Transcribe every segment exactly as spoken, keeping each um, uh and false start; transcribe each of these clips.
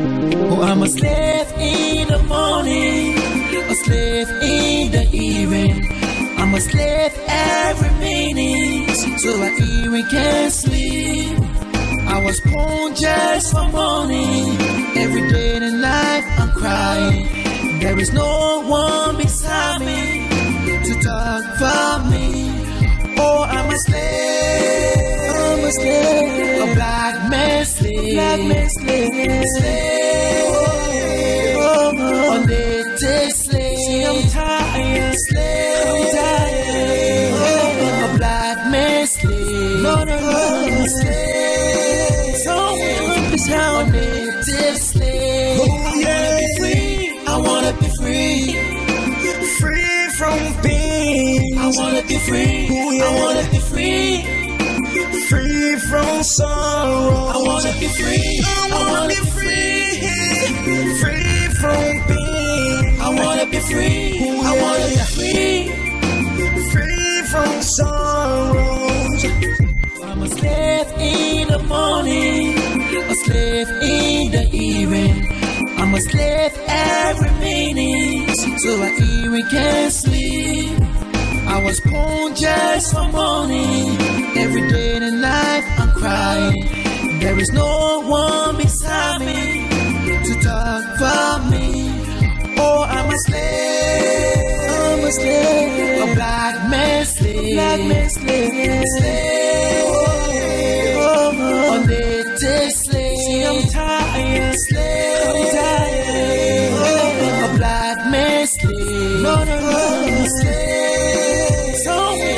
Oh, I'm a slave in the morning, a slave in the evening. I'm a slave every minute, so I even can't sleep. I was born just for money, every day and night I'm crying. There is no one beside me to talk for me. Oh, I'm a slave, I'm a slave, a black man's slave, black man's slave, slave, oh, oh, a native slave. See, I'm tired, slave, I'm tired, oh, a black man's slave, no, no, no, slave. So I'm a native slave. Oh, yeah, free. I wanna be free, free from pain. I wanna be free, ooh, yeah. I wanna be free, free from sorrow. I wanna be free, I wanna be free, free from pain. I wanna be free, ooh, yeah. I wanna be free, free from sorrow. I'm a slave in the morning, a slave in the evening. I'm a slave every minute, so I even can't sleep. I was born just for money, every day and night I'm crying. There is no one beside me to talk for me. Oh, I'm a slave, I'm a slave, a black man's slave, black man's slave, slave, oh, oh, a native slave. See, I'm tired, slave, I'm tired, oh, a black man's slave, no, no, no, slave. So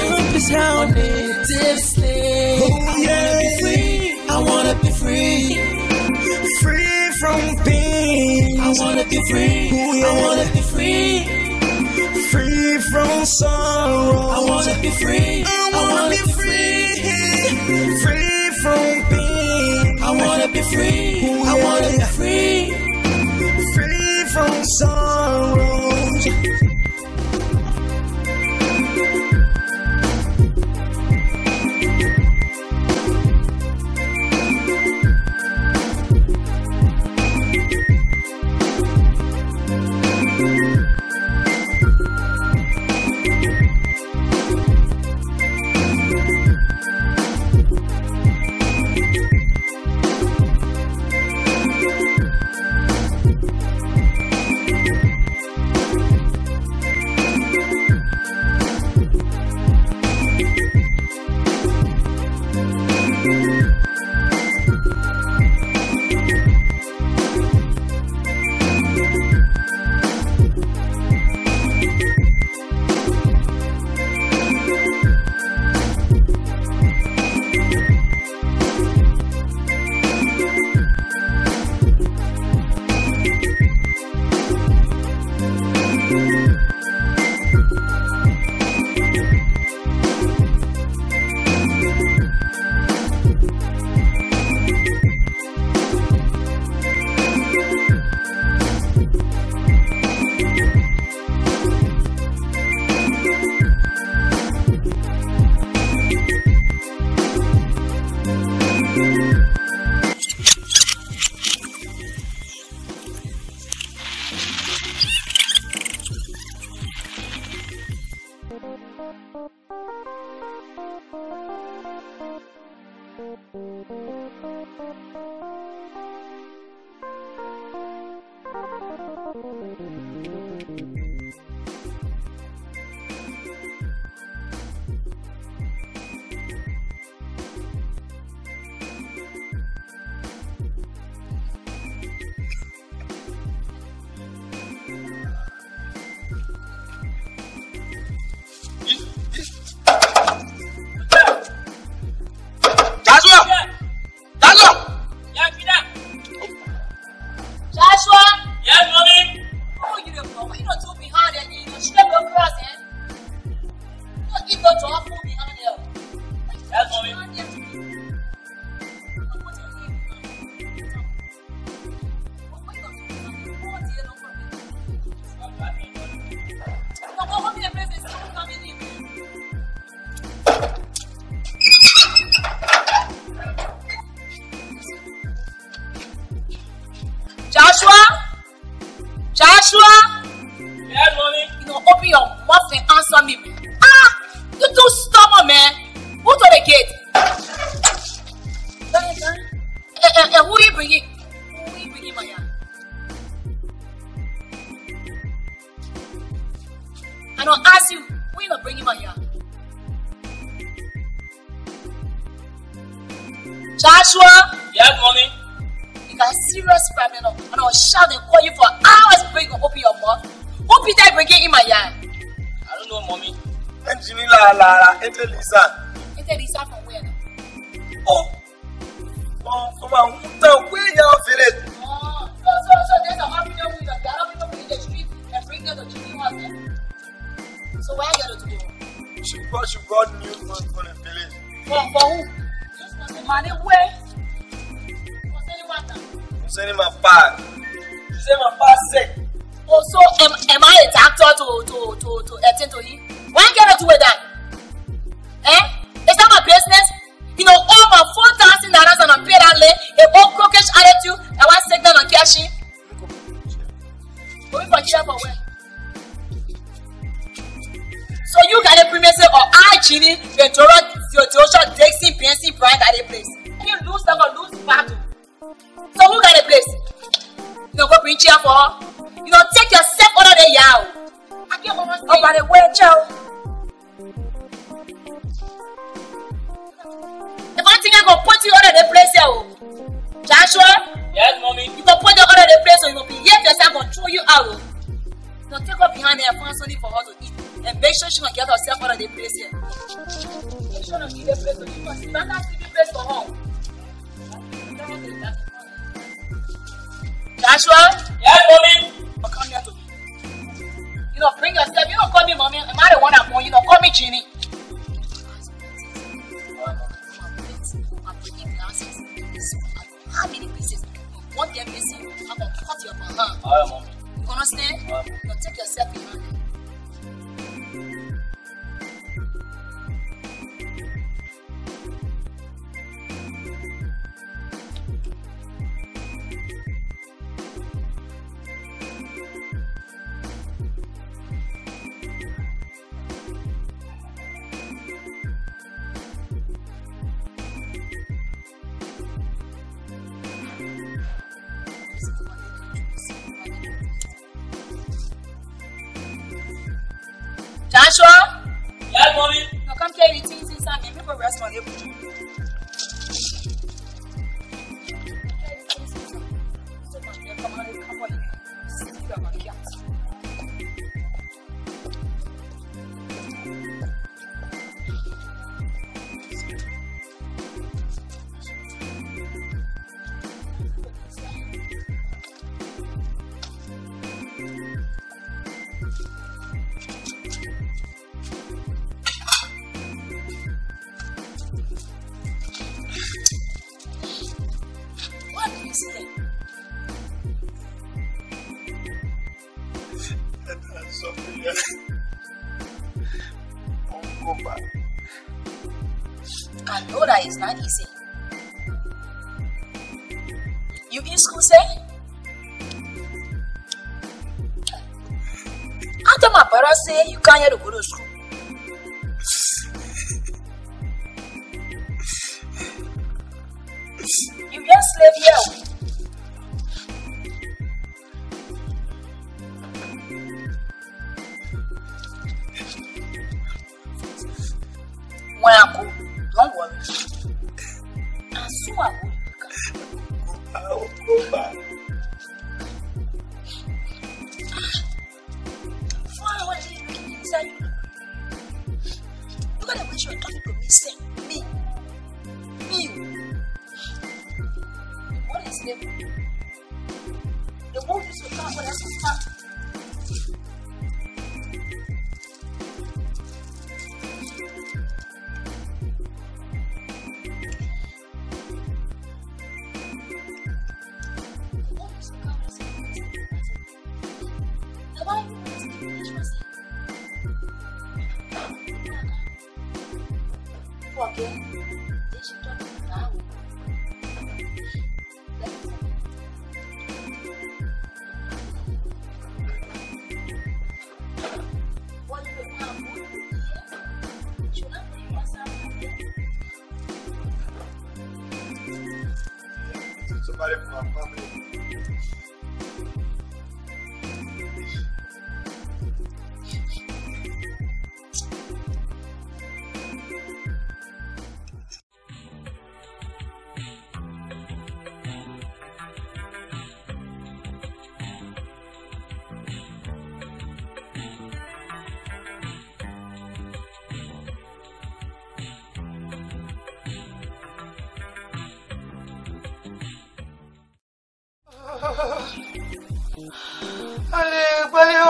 I'm a native slave. Oh, yeah, be free. I wanna be free, free from pain. I wanna be free, ooh, yeah. I wanna be free, free from sorrow. I wanna be free, I wanna be free, free from pain. I wanna be free, ooh, yeah. I wanna be free, free from sorrow. Thank you. Joshua? Joshua? Yes, mommy. You know, open your mouth and answer me. Ah! You too stubborn, man. Who to the gate? And uh, uh, uh, who you bringing? Who you bringing, my young? I don't ask you, who you not bringing, my young? Joshua? Yes, mommy. You got a serious problem, and I'll shout and call you for hours before you can open your mouth. Who Peter bringing in my yard? I don't know, mommy. Engineer la la la, enter Lisa. Enter Lisa from where now? Oh, oh, from a hotel where you feel it. Oh, so so so there's a African woman. The other people bring the street and bring them to Chini one there. So where you got to go? She brought she brought news for for the village. For for who? Just for the money where? For anyone now? I'm sending my pad. She said my pad sick. Oh, so am, am I a doctor to to to to attend to him? Why get to do with that? Eh? Is that my business? You know, all my four thousand dollars and I pay that lay, a whole crockish attitude, and I sit down and cash in. Going for chair for where? So you got a premium say, or I, Chini, Ventura, Theodosha, Dixie, P N C, Brian, got a place. And you lose them or lose battle. So who got a place? You know, go bring chair for her. You know, take yourself out of the yard. I can't almost oh, by the way, child. If I think I'm going to put you out of the place here, Joshua? Yes, mommy. You can put you out of the place, so you will behave yourself, I'm going to throw you out. You know, take her behind there and find something for her to eat. And make sure she can get herself out of the place here. Make sure you give the place, so you must stand and see the place for her. Joshua? Yes, mommy. Come here to me. You know, bring yourself. You don't call me mommy. Am I the one I'm born? You know, call me Ginny. I'm bringing glasses. How many pieces? One them missing. I'm gonna cut your hand. Alright, mommy. You understand? Alright. Now take yourself in hand. Joshua? Yes, mommy. Now come carry the things inside me. People rest on your foot. Come on, come on. Sit down, my cat. I know that it's not easy. You in school, say? After my brother say you can't yet go to school. You just slave here. When I go, don't worry. As soon as I go, I will go back. why are you looking inside you? Look at the way you're talking to me, say, me. Me. What is the The wolf is to come for us to come. Okay. They should talk to you now. marry for my family. Allez, bayo!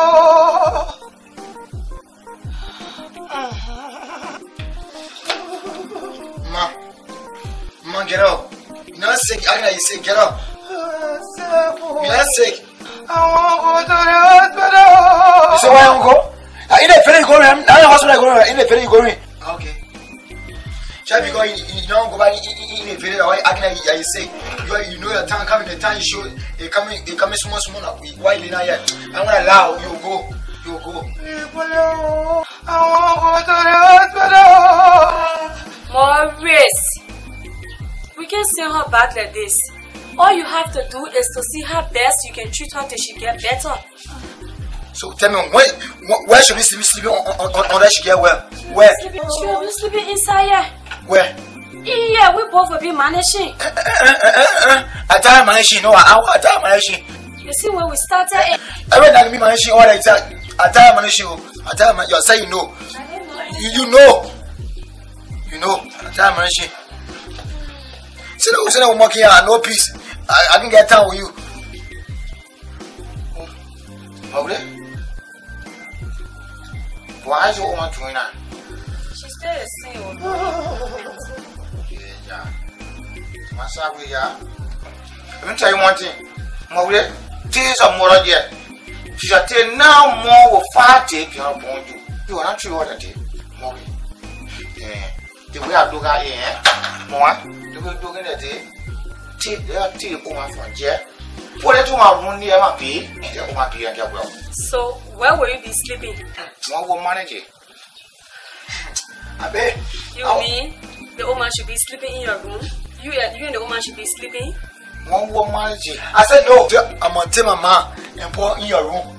Ma, ma, get up. You're not sick. I know you sick. Get up. You're not sick. I want to go to the hospital. You say why you go? In the ferry going. I'm in the hospital going. In the ferry going. Okay. Shall we go? You don't go back in the ferry. I know you sick. You, you know your time coming, the time you show, they coming, they coming small, small, while in here. I'm gonna allow you go, you go. I want to go to the hospital. Maurice, we can send her back like this. All you have to do is to see her best. You can treat her till she get better. So tell me, where, where should we sleep? Sleeping on, on, on, on that she get well? Where? She will be sleeping inside here. Where? Yeah, we both will be managing. Uh, uh, uh, uh, uh. I tell managing, no, I want to managing. You see, when we started it, I read that me managing all that. I tell managing, I tell man, you say you know. I didn't know You, you know. You know, I tell managing. Say that, say that we're working here, no peace. I, I can get time with you. Okay? Why is your woman doing that? she's still the same. Yeah. Masawe ya. Let me tell you one thing. Mawle, things are more there. She's a ten now more will far take your point. You are not sure what I did. Mawle. Yeah. The way I do that here. More. The way do it day. Take their tea on from here. What it to my room near my pay? Yeah, my pay and get well. So, where will you be sleeping? One will manage it. I bet. You mean the old man should be sleeping in your room? You, you and the old man should be sleeping? One will manage it. I said no. I'm gonna take my man and pour in your room.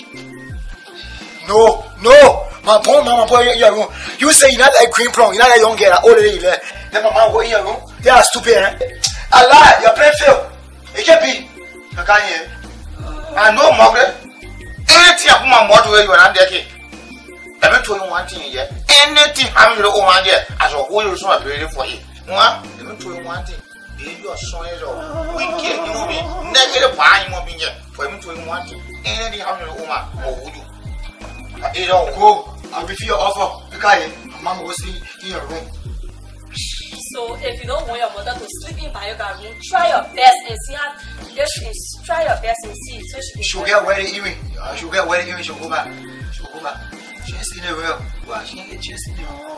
No, no. My poor mama pour in your room. You say you're not like green plum, you're not like young girl, old lady there. Then my man go in your room. They are stupid, eh? I lie, you're playing fail. It can't be. I can't hear. I know, Margaret. Anything I put my mouth where you are not there. Let me tell you one thing here. Anything I'm going to go on there, as a whole is not ready for you. Let me tell you one thing. If you are so wicked, you will be negative by him being here. For me to one thing. Anything I'm going to go on, or would you? It don't go. I'll be your offer. Because Mama was in your room. So, if you don't want your mother to sleep in my room, try your best and see how. Just try your best and see. So she She'll get wet earring. She'll get wet earring. She'll go back. She'll go back. She ain't seen it well. Well, she ain't get chest in it.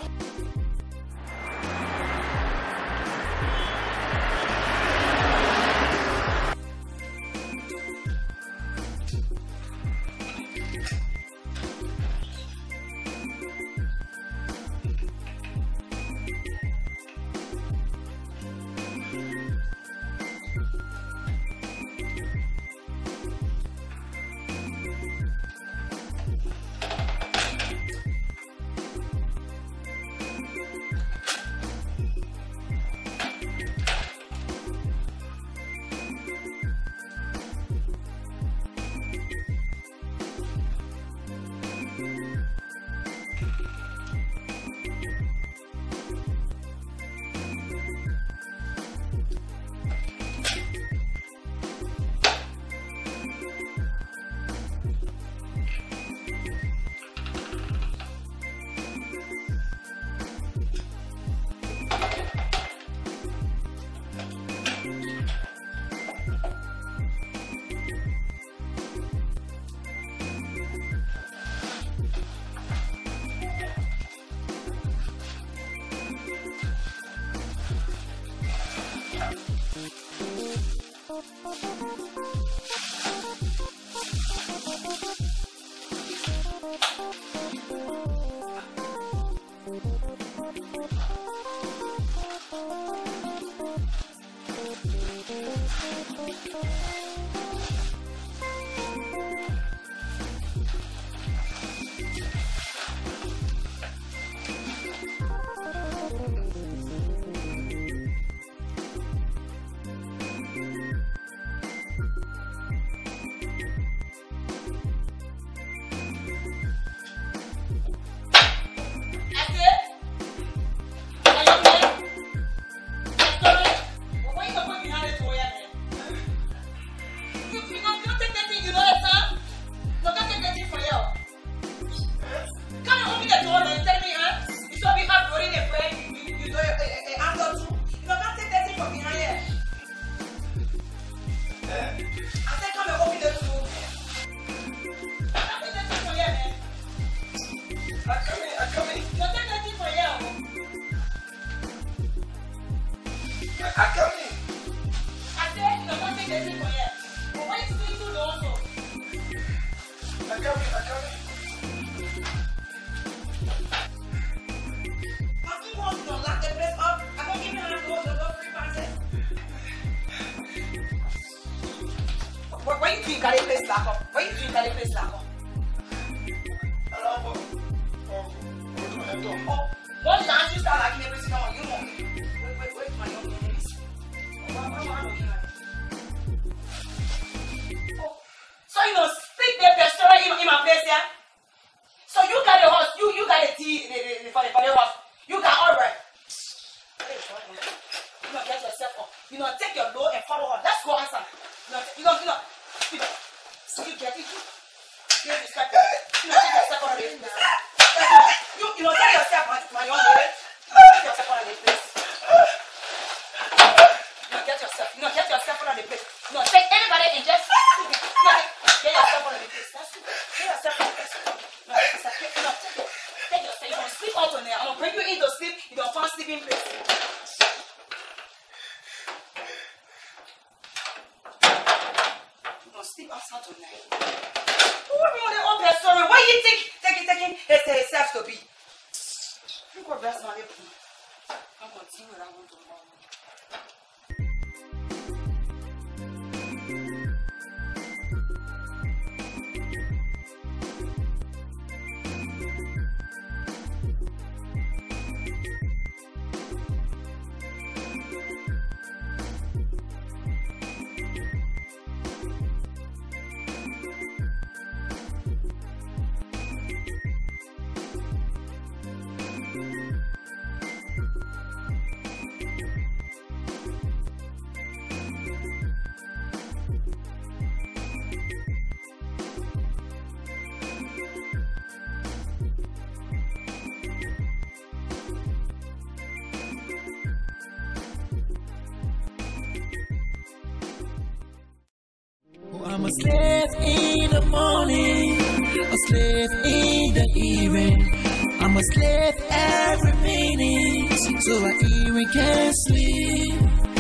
I'm a slave in the morning, a slave in the evening. I'm a slave every minute, so I even can't sleep.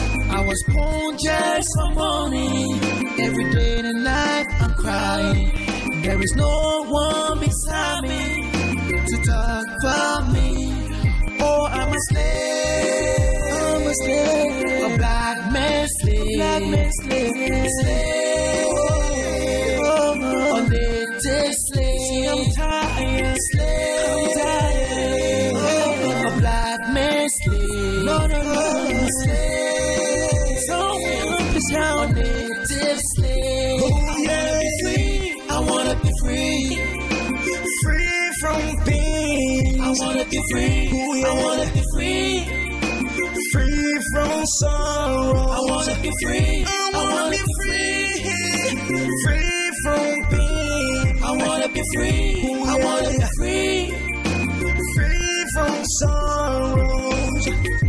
I was born just for money, every day and night I'm crying. There is no one beside me to talk for me. Oh, I'm a slave, I'm a slave, a black man's slave, black man's slave, slave. Slave. I'm tired, slave. I'm tired. Oh, a black man slave. No, no, no, slave. So I'm a native slave. Oh, yeah. I wanna be free. I wanna be free. Free from pain. I wanna be free. Oh, yeah. I wanna be free. Free from sorrow. I wanna be free. I wanna be free. Free from pain. I wanna be free. Ooh, yeah. I wanna be free. Free from sorrows.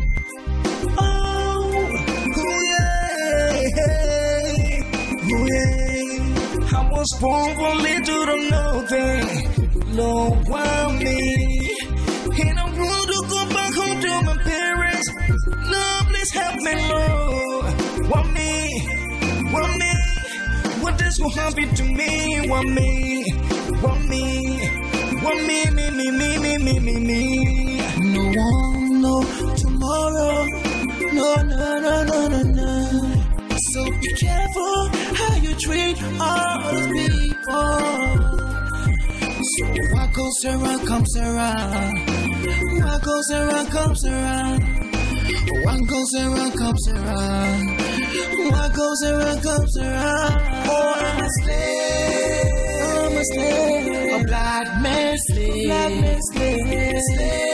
Oh, ooh, yeah. Ooh, yeah. I was born for little to nothing. Lord, why me? And I want to go back home to my parents. Lord, please help me, Lord. Why me? Why me? What this will happen to me? Why me? Why me? Why me? Me, me, me, me, me, me, me. No one, no tomorrow. No, no, no, no, no, no. So be careful how you treat other people. So what goes around comes around. What goes around comes around. What goes around comes around. What goes around comes around. Oh, I'm a slave. I'm a slave. A black man's slave. Black man's slave. Slave.